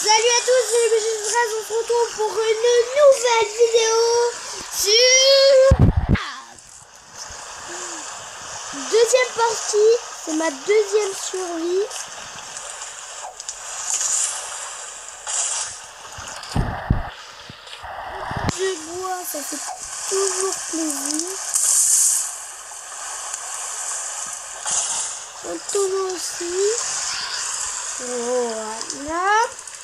Salut à tous, c'est le Bégis, on se retrouve pour une nouvelle vidéo sur deuxième partie, c'est ma deuxième survie. Je bois, ça fait toujours plaisir. Un tonneau aussi. Voilà.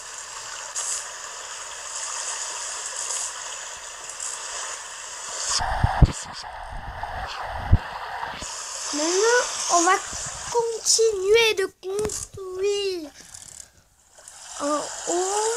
Maintenant, on va continuer de construire en haut.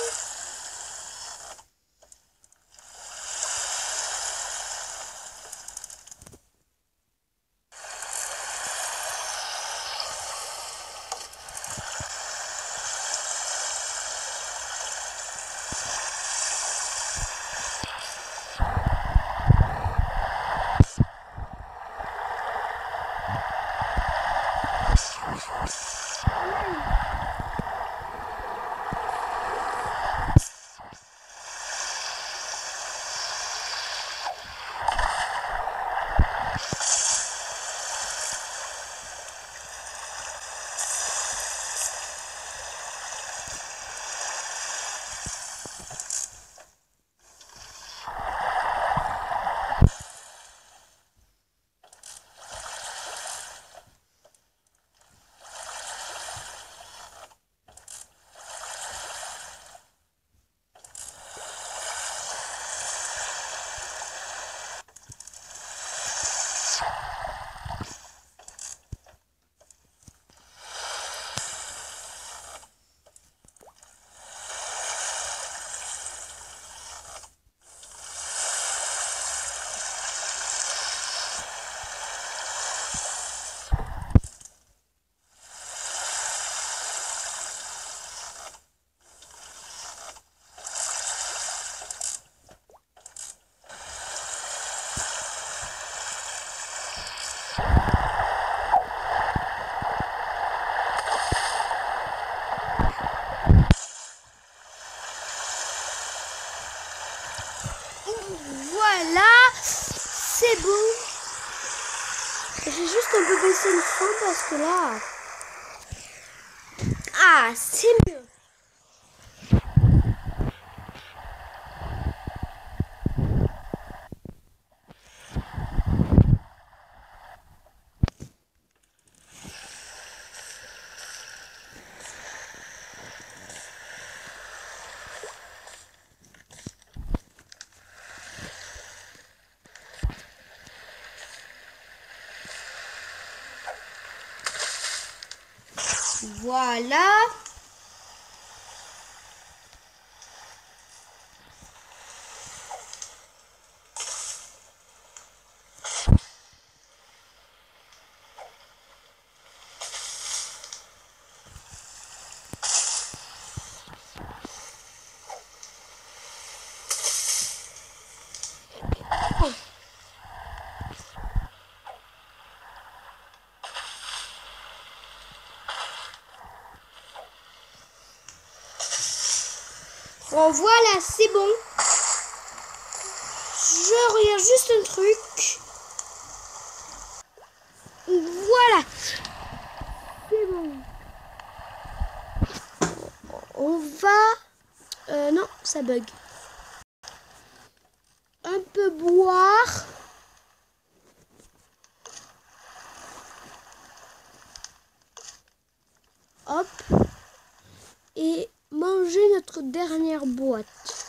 Voilà, c'est bon. J'ai juste un peu baissé le son parce que là... Ah, c'est mieux. Voilà. Bon, voilà, c'est bon. Je regarde juste un truc. Voilà. C'est bon. On va... non, ça bug. Un peu boire. Hop. Et manger notre dernière boîte.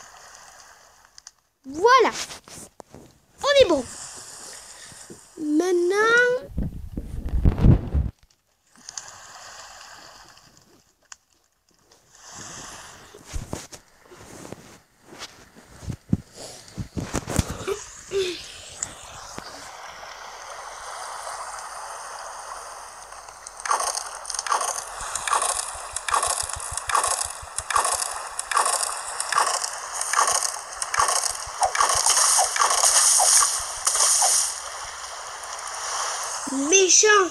Voilà. On est bon. Maintenant... méchant.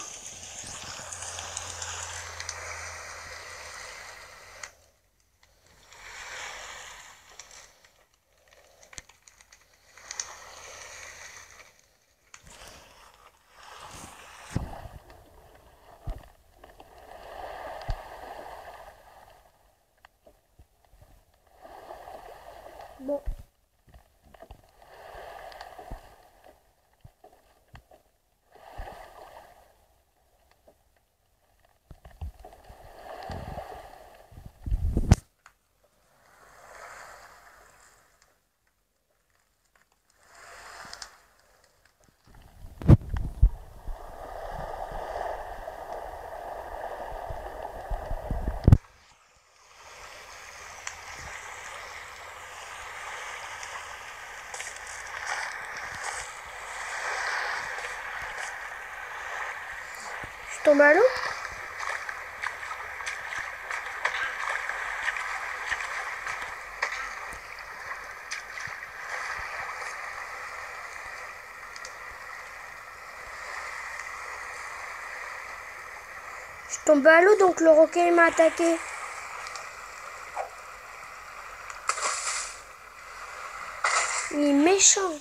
Bon. Je tombe à l'eau. Je tombe à l'eau, donc le requin m'a attaqué. Il est méchant.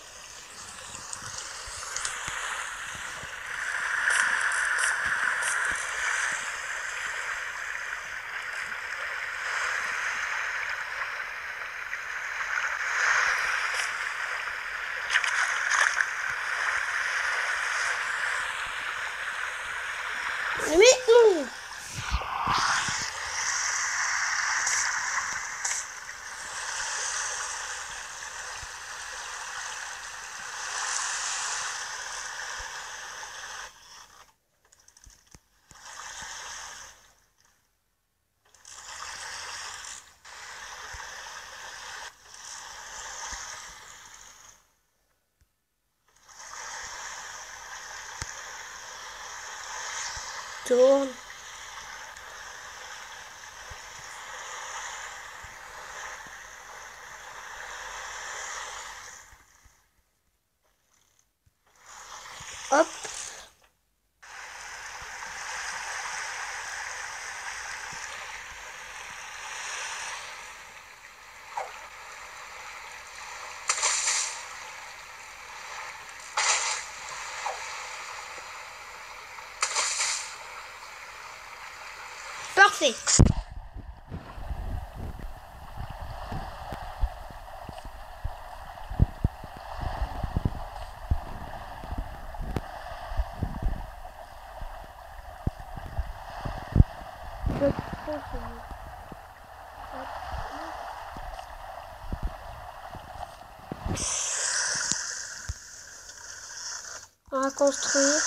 Mais non. Tourne. Hop. Parfait. On va construire.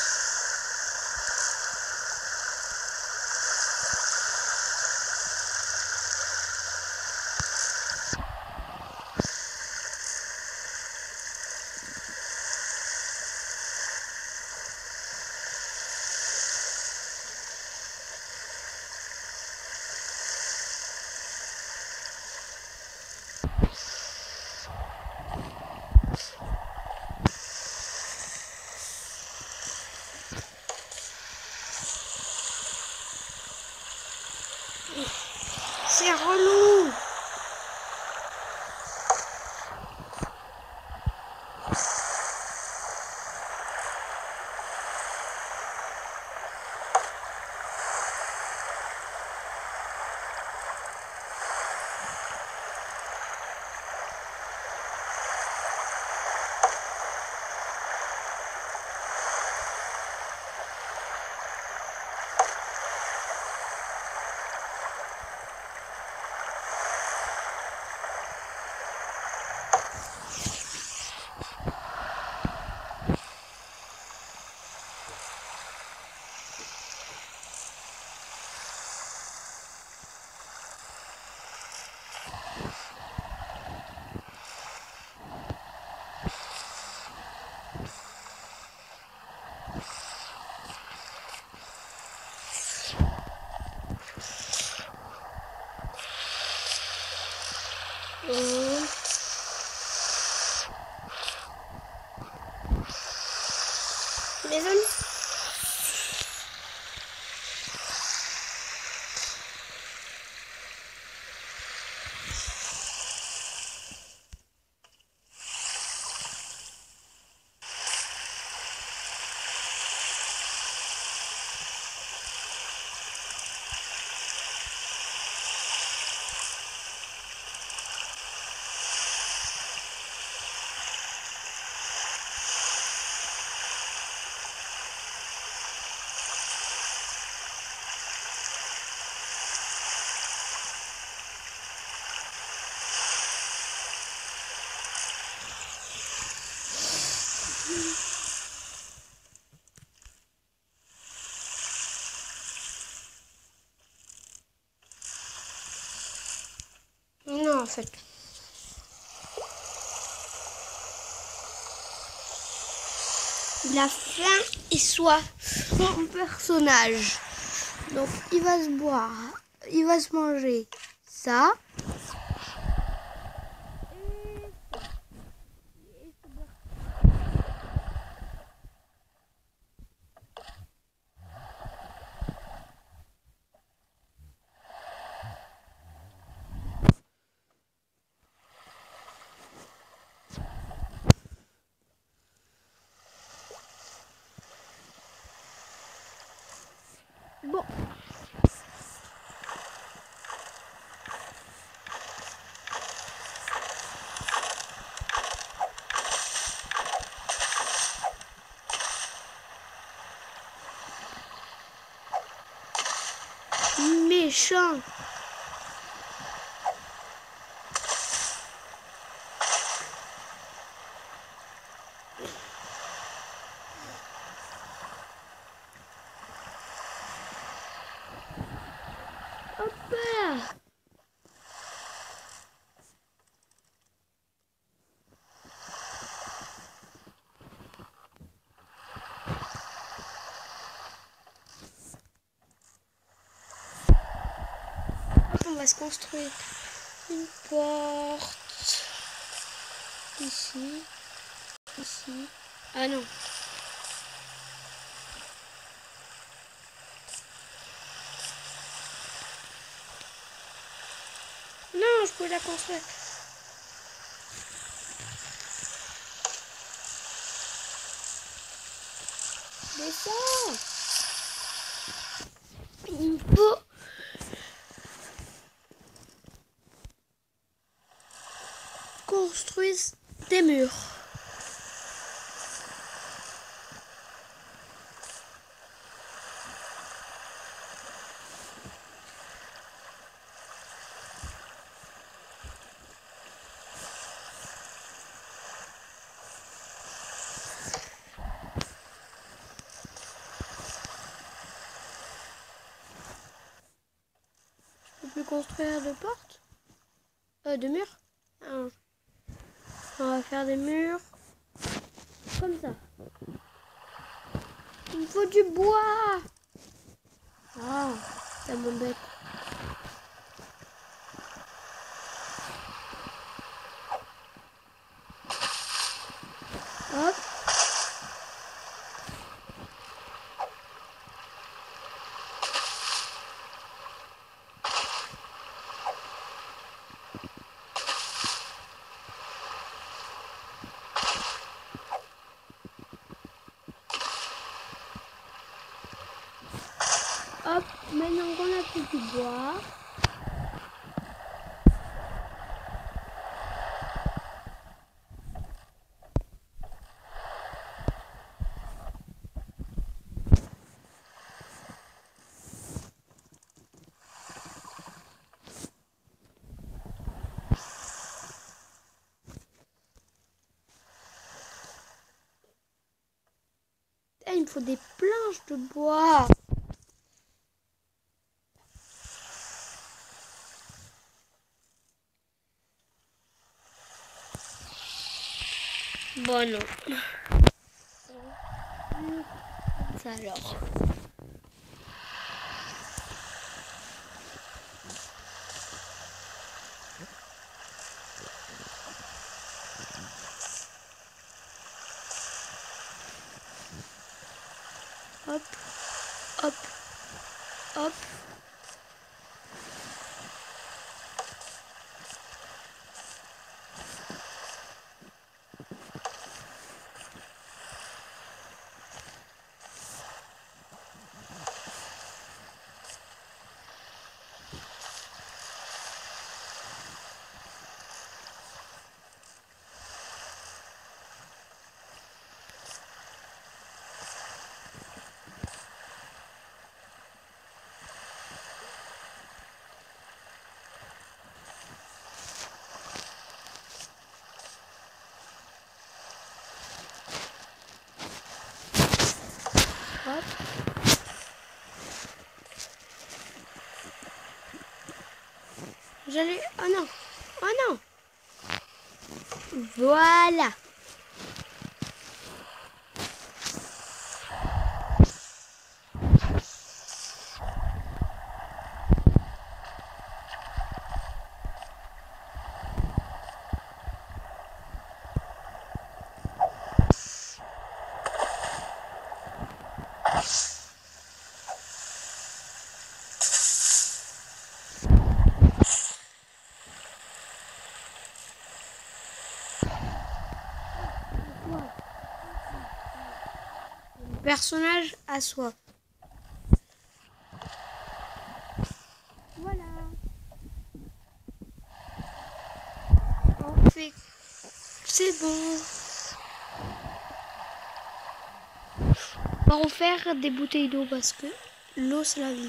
C'est relou. Les amis. en fait. Il a faim et soif, son personnage. Donc il va se boire, il va se manger ça. Bon. Méchant. Hop là. On va se construire une porte ici, ici. Ah non. Non, je peux la construire. Descends. Il faut construire des murs. Je peux plus construire de portes, de murs. Ah. On va faire des murs comme ça. Il me faut du bois. Ah, ça m'embête. Hop. Hop, maintenant qu'on a plus du bois. Il me faut des planches de bois. Bon, non. Ça alors. Hop, hop, hop. Hop. J'allais... Ah non. Oh non. Voilà. Personnage à soi. Voilà. On fait. C'est bon. On va refaire des bouteilles d'eau parce que l'eau c'est la vie.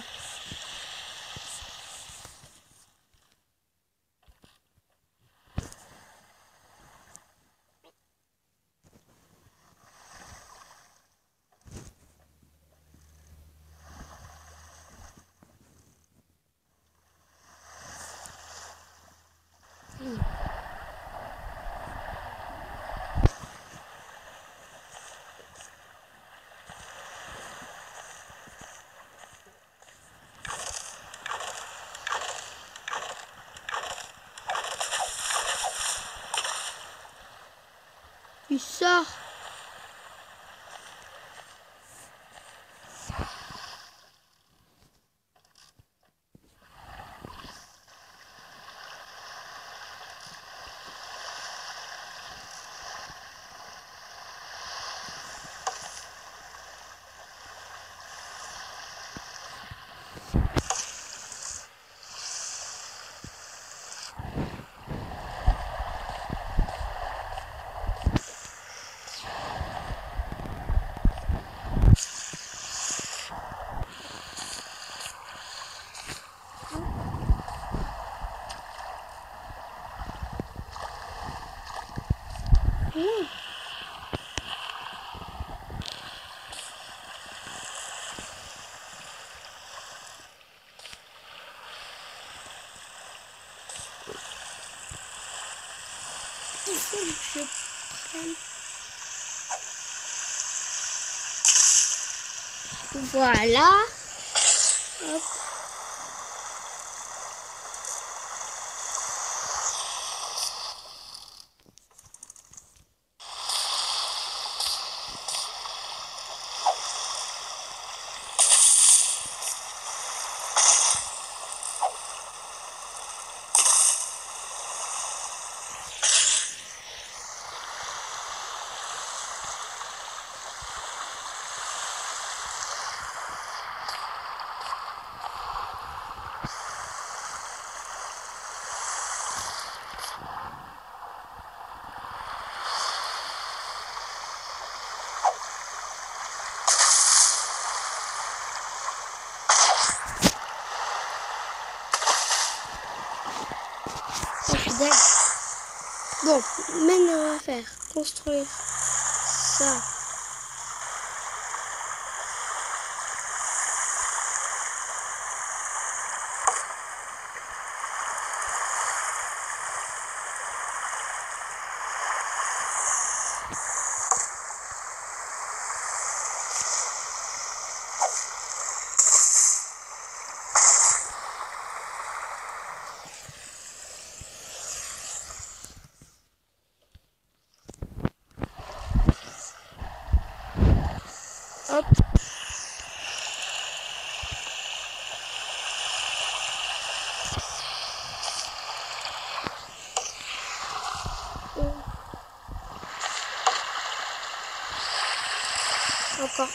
Tu sors. Il faut que je prenne. Voilà. Hop. Bon, maintenant on va faire construire ça. Hop. Encore.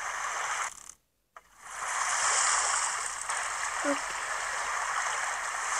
Hop.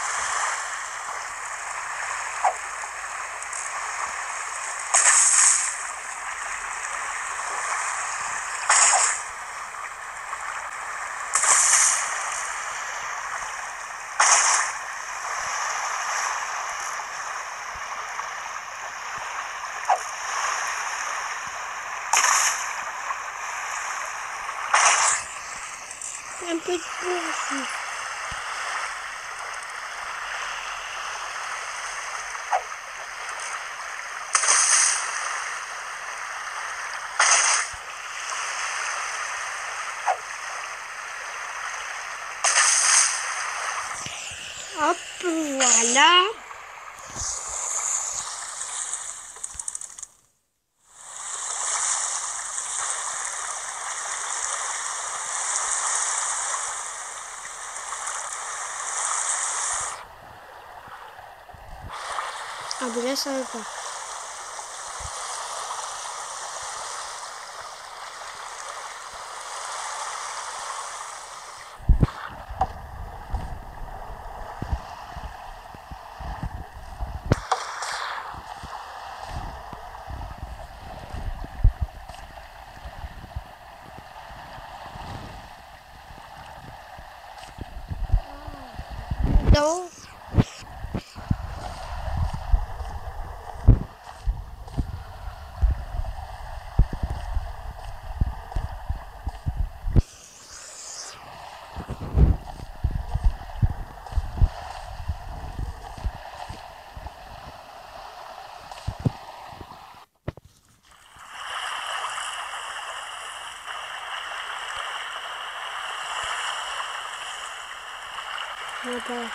Un peu de bourge. Hop, voilà. Ah ben là ça va pas. Non. Je vois pas.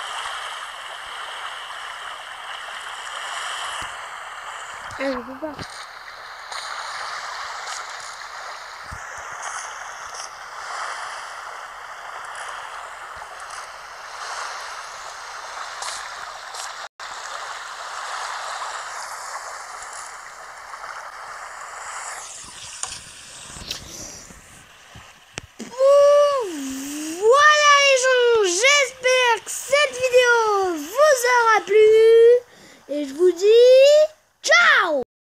Ah, je peux pas.